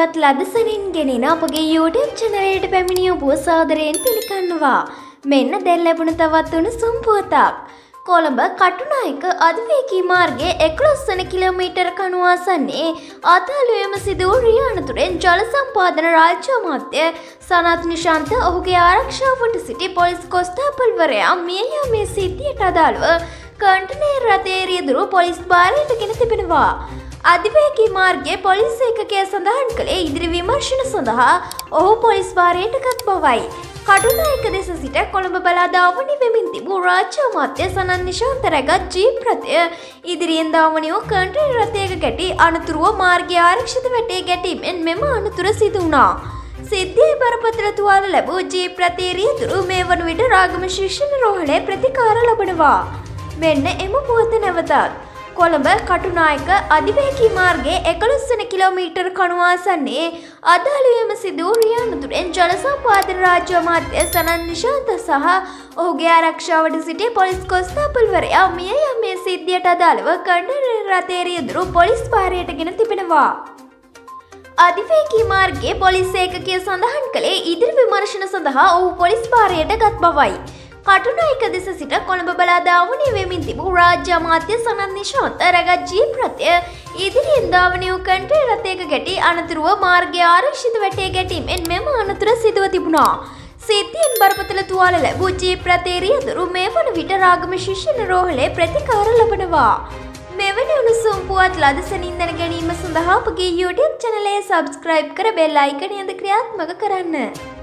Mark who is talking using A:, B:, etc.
A: පුවත් ලදසනින් ගෙනෙන අපගේ YouTube channel එකට පැමිණිය ඔබ සාදරයෙන් පිළිගන්නවා. මෙන්න දැන් ලැබුණ තවත් උණුසුම් පුවතක්. කොළඹ කටුනායක අධිවේගී මාර්ගයේ 11 වන කිලෝමීටර කණුව ආසන්නයේ අතලුවේම සිදු වූ රිය අනතුරෙන් ජල සම්පාදන රාජ්‍ය අමාත්‍ය සනත් නිශාන්ත ඔහුගේ ආරක්ෂාවට සිටි පොලිස් කොස්තාපල්වරයා මිය යාමේ සිද්ධියට අදාළව කන්ටේනර් රථයේ රියදුරු පොලිස් භාරයට ගෙන තිබෙනවා. අධිවේගී මාර්ගයේ පොලිස් ඒකකය සඳහන් කළේ ඉදිරි විමර්ශන සඳහා ඔහු පොලිස් භාරයට ගත් බවයි. කටුනායක දෙස සිට කොළඹ බලා ධාවනය වෙමින් තිබූ රාජ්‍ය අමාත්‍ය සනත් නිශාන්ත රැගත් ජීප් රථය ඉදිරියෙන් ධාවනය වූ කන්ටේනර් රථයක ගැටි අනතුරුව මාර්ගය ආරක්ෂිත වැටේ ගැටීමෙන් මෙම අනතුර සිදු වුණා. සිද්ධියේ බරපතල තුවාල ලැබූ ජීප් රථයේ රියදුරු මේ වන විට රාගම ශික්ෂණ රෝහලේ ප්‍රතිකාර ලබනවා. මෙන්න එම පුවත නැවතත්. කොළඹ කටුනායක අධිවේගී මාර්ගයේ 11 වන කිලෝමීටර කණුව ආසන්නයේ අදාළවීම සිදු වූ රිය අනතුරෙන් ජල සම්පාදන රාජ්‍ය අමාත්‍ය සනත් නිශාන්ත සහ ඔහුගේ ආරක්ෂාවට සිටි පොලිස් කොස්තාපල්වරයා මිය යාමේ සිද්ධියට අදාළව කන්ටේනර් රථයේ රියදුරු පොලිස් භාරයට ගෙන තිබෙනවා. අධිවේගී මාර්ගයේ පොලිස් ඒකකය සඳහන් කළේ ඉදිරි විමර්ශන සඳහා ඔහු පොලිස් භාරයට ගත් බවයි. කටුනායක දෙස සිට කොළඹ බලා ධාවනය වෙමින් තිබූ රාජ්‍ය අමාත්‍ය සනත් නිශාන්ත රැගත් ජීප් රථය ඉදිරියෙන් ධාවනය වූ කන්ටේනර් රථයක ගැටි අනතුරුව මාර්ගය ආරක්ෂිත වැටේ ගැටීමෙන් මෙම අනතුර සිදුව තිබුණා. සිද්ධියෙන් බරපතල තුවාල ලැබූ ජීප් රථයේ රියදුරු මේ වන විට රාගම ශික්ෂණ රෝහලේ ප්‍රතිකාර ලබනවා. මෙවැනි උණුසුම් පුවත් ලදසනින් දැන ගැනීම සඳහා අපගේ YouTube channel එක subscribe කර bell icon එක ක්‍රියාත්මක කරන්න.